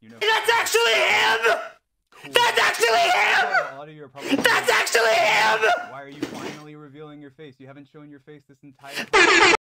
You know. That's actually him! Cool. That's actually him! That's actually him! Why are you finally revealing your face? You haven't shown your face this entire time.